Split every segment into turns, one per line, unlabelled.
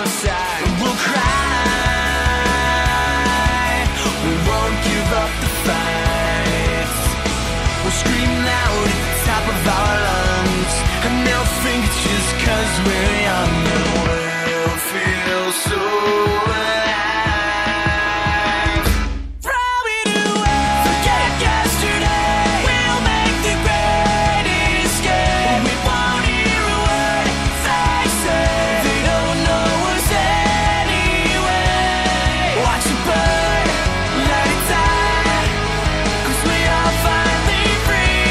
our side. We'll cry, we won't give up the fight. We'll scream loud at the top of our lungs, and they'll think it's just 'cause we're young, and we'll feel so alive. Throw it away, forget yesterday. We'll make the great escape. We won't hear a word they say. They don't know us anyway. Watch it burn, let it die, 'cause we are finally free.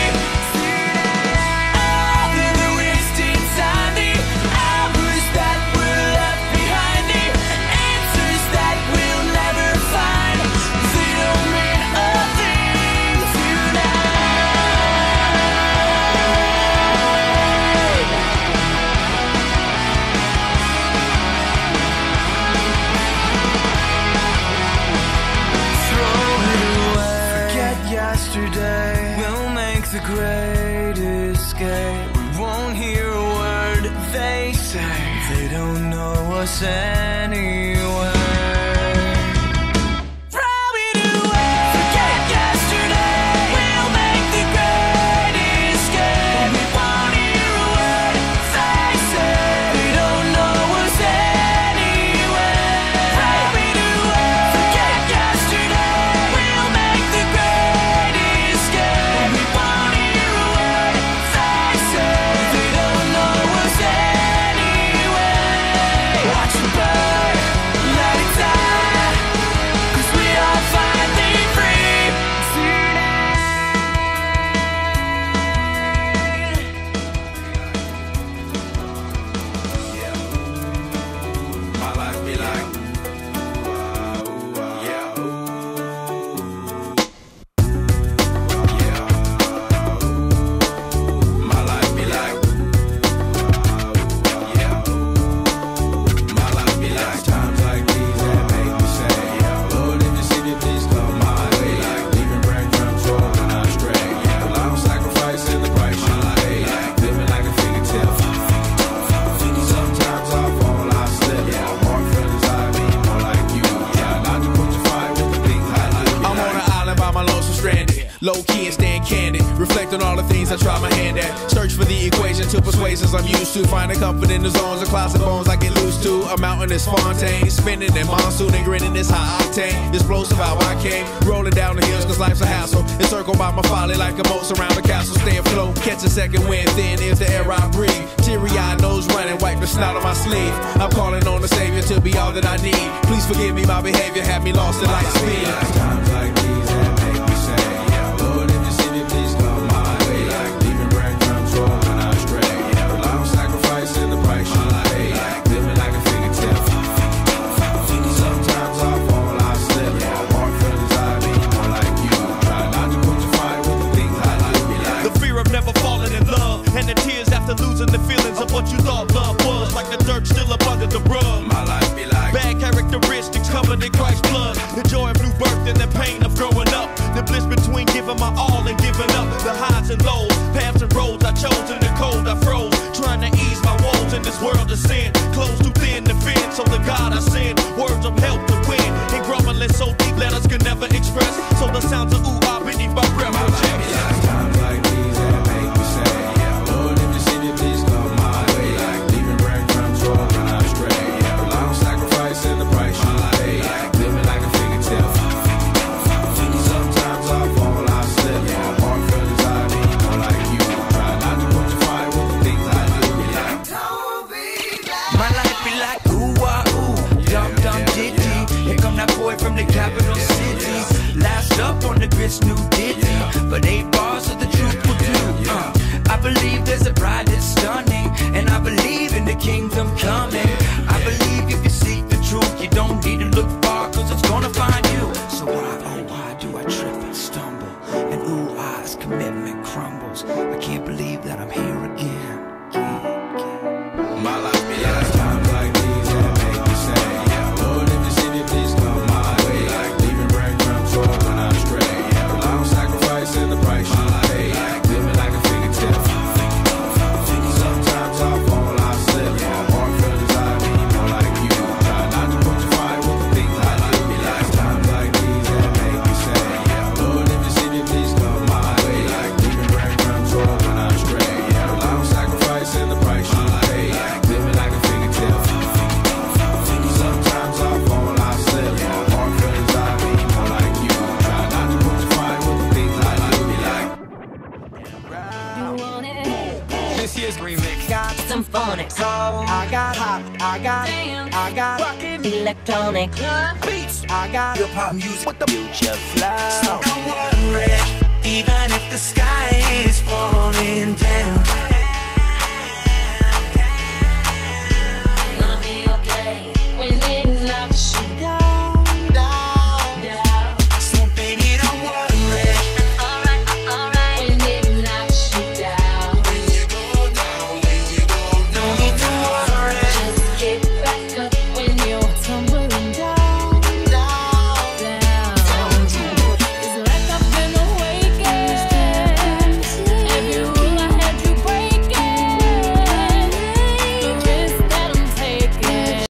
All the wasted time, the hours that were left behind, the answers that we'll never find. They don't mean a thing tonight. Throw it away, forget yesterday. We'll make the great escape. We won't hear a word they say. They don't know us anyway. Throw it away, forget yesterday. We'll make the great escape. We won't hear a word they say. They don't know us anyway. Throw it away, forget yesterday. We'll make the great escape. We won't hear a word they say. They don't know us anyway. Watch it burn, let it die, 'cause we are finally free tonight.
My life be like, yeah, yeah. My life be like, yeah. My life be like times like these that make me say, Lord, if you see me, please come my way. Like leaving breadcrumbs rolling out stray. A long sacrifice in the price you pay. Like living like a fingertip. Sometimes I fall, I slip. More feelings I mean, more like you. Not to put your fire with the things I like.
I'm on an island by my lonesome stranded. Low key and staying candid. Reflect on all the things I try my hand at. Search for the equation to persuasions I'm used to. Finding comfort in the zones of clouds and bones I get loose to. A mountain is Fontaine. Spinning in monsoon and grinning this high octane. Explosive how I came. Rolling down the hills 'cause life's a hassle. Encircled by my folly like a moat around the castle. Stay afloat. Catch a second wind thin is the air I breathe. Teary-eyed nose running. Wipe the snot on my sleeve. I'm calling on the Savior to be all that I need. Please forgive me, my behavior had me lost in light speed.
Times like these that make me say, Lord, if you see me, please come my way. Like leaving breadcrumbs rolling out stray. A long sacrifice in the price you pay. Like living like a fingertip. Sometimes I fall, I slip. More feelings I mean, more like you. Try not to put your fire with the things I like. Be like,
The fear of never falling in love, and the tears after losing the feelings of what you thought love was. Like the dirt still up under the rug.
my life be like,
Bad characteristics covered in Christ's blood. The joy of new birth and the pain of growing up. The bliss between giving my all and giving up. The highs and lows, paths and roads I chose. In the cold I froze, trying to ease my woes in this world of sin. Clothes too thin to fit, so the God I send words of help to win. And grumbling so deep letters can never express. So the sounds of ooh ah beneath my breath
my
will
life be
change.
like times like these that make me say, Lord, if you see me, please come my way. Like leaving breadcrumbs rolling out stray. A long sacrifice in the price you pay. Like living like a fingertip. Sometimes I fall, I slip. More feelings I mean, more like you. Try not to put your fire with the things I do. Be like,
My life be like ooh ah ooh, dum dum ditty. Here come that boy from the capital city. Last up on the grits, new ditty. But 8 bars of the truth will do. I believe there's a bride that's stunning, and I believe in the kingdom coming. I believe if you seek the truth, you don't need to look far, 'cause it's gonna find you. So why, oh why do I trip and stumble? And ooh ah's commitment crumbles. I can't believe that I'm here again.
my life be like times like these that make me say, Lord, if you see me, please come my way. Like leaving breadcrumbs rolling out stray. A long sacrifice in the price you pay. Like living like a fingertip. Sometimes I fall, I slip. More feelings I mean, more like you.
I got rockin' electronic beats. I got hip hop music with the future flow. So don't worry, even if the sky is falling down.